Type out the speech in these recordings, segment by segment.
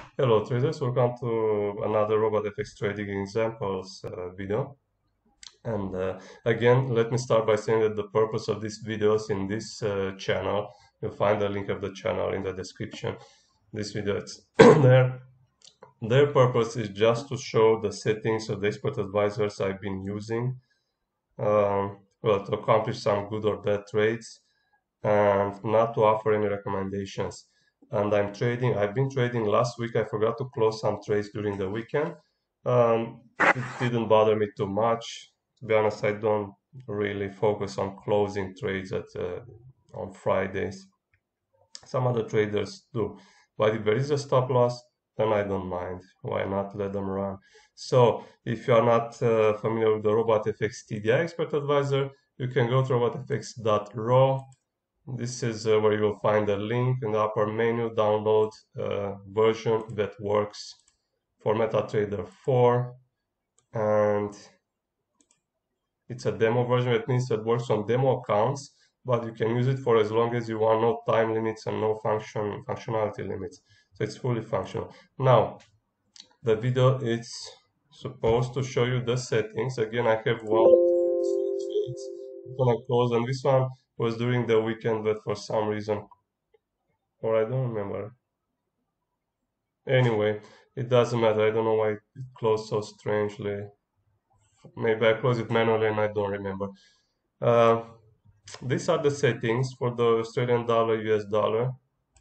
Hello traders, welcome to another RobotFX trading examples video. And again, let me start by saying that the purpose of these videos in this channel, you'll find the link of the channel in the description. This video, it's their purpose is just to show the settings of the expert advisors I've been using, well, to accomplish some good or bad trades, and not to offer any recommendations. And I've been trading last week. I forgot to close some trades during the weekend. It didn't bother me too much. To be honest, I don't really focus on closing trades on Fridays. Some other traders do. But if there is a stop loss, then I don't mind. Why not let them run? So if you are not familiar with the RobotFX TDI Expert Advisor, you can go to robotfx.ro. This is where you will find a link in the upper menu, download version that works for MetaTrader 4. And it's a demo version. That means it works on demo accounts, but you can use it for as long as you want, no time limits and no functionality limits. So it's fully functional. Now, the video is supposed to show you the settings. Again, I have I'm gonna close, and this one was during the weekend, but for some reason, or I don't remember. Anyway, it doesn't matter. I don't know why it closed so strangely. Maybe I closed it manually and I don't remember. Uh, these are the settings for the Australian dollar, US dollar.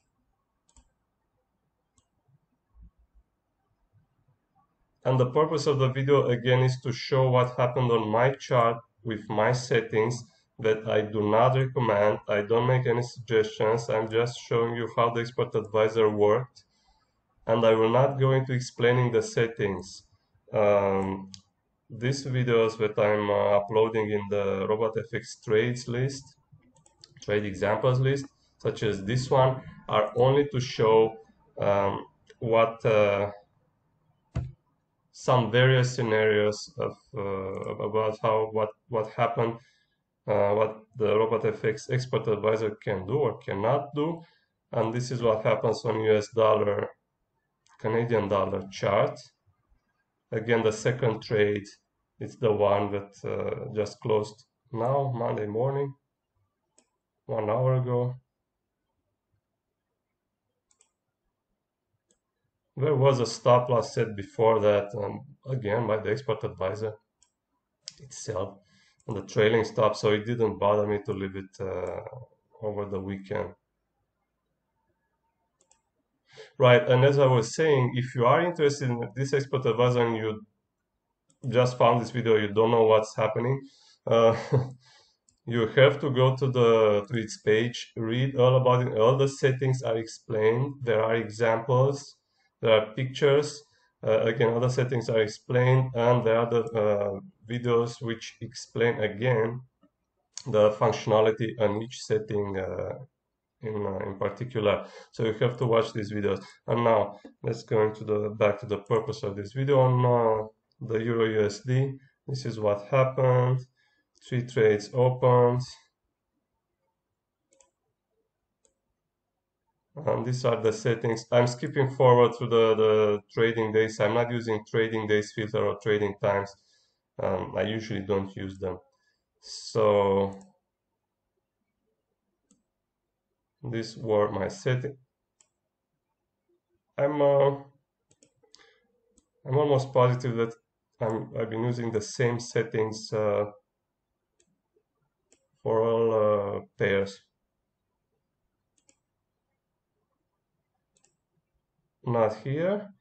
And the purpose of the video again is to show what happened on my chart with my settings that I do not recommend. I don't make any suggestions. I'm just showing you how the expert advisor worked. And I will not go into explaining the settings. These videos that I'm uploading in the RobotFX trades list, trade examples list, such as this one, are only to show what some various scenarios of about what happened, what the RobotFX expert advisor can do or cannot do, and this is what happens on US dollar, Canadian dollar chart. Again, the second trade is the one that just closed now, Monday morning, 1 hour ago. There was a stop loss set before that, again by the expert advisor itself, on the trailing stop, so it didn't bother me to leave it over the weekend. Right, and as I was saying, if you are interested in this expert advisor and you just found this video, you don't know what's happening, uh, you have to go to its page, read all about it. All the settings are explained. There are examples, there are pictures. Again, all the settings are explained, and there are the videos which explain again the functionality on each setting in particular. So you have to watch these videos. And now let's go into back to the purpose of this video on the Euro USD. This is what happened. 3 trades opened. And these are the settings. I'm skipping forward to the trading days. I'm not using trading days filter or trading times. I usually don't use them. So these were my settings. I'm almost positive that I've been using the same settings for all pairs. Not here.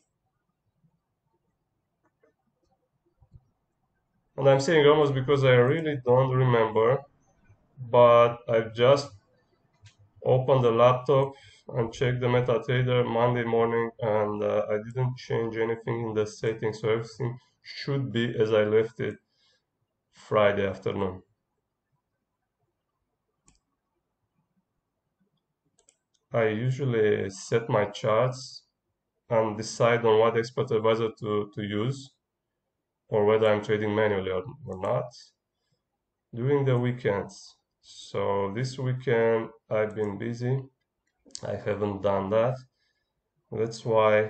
And I'm saying almost because I really don't remember, but I've just opened the laptop and checked the MetaTrader Monday morning, and I didn't change anything in the settings, so everything should be as I left it Friday afternoon. I usually set my charts and decide on what expert advisor to use, or whether I'm trading manually or not, during the weekends. So this weekend I've been busy. I haven't done that. That's why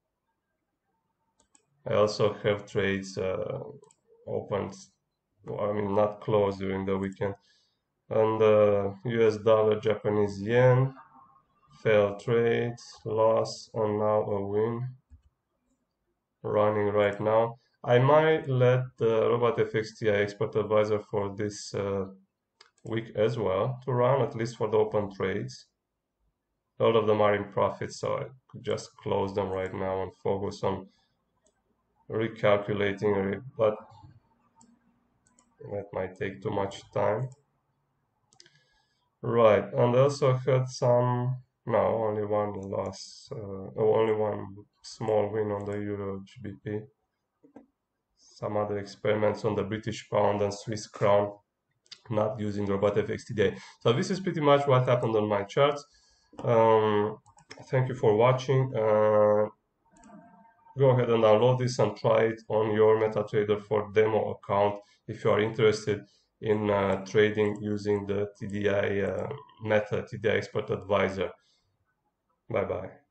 I also have trades opened, I mean not closed during the weekend. And US dollar, Japanese yen, failed trades, loss, and now a win running right now. I might let the RobotFX TI Expert Advisor for this week as well to run, at least for the open trades. All of them are in profit, so I could just close them right now and focus on recalculating, but that might take too much time. Right, and I also had some, no, only one loss, only one small win on the Euro GBP. Some other experiments on the British pound and Swiss crown, not using RobotFX today. So this is pretty much what happened on my charts. Thank you for watching. Go ahead and download this and try it on your MetaTrader 4 demo account if you are interested in trading using the TDI Meta TDI Expert Advisor. Bye bye.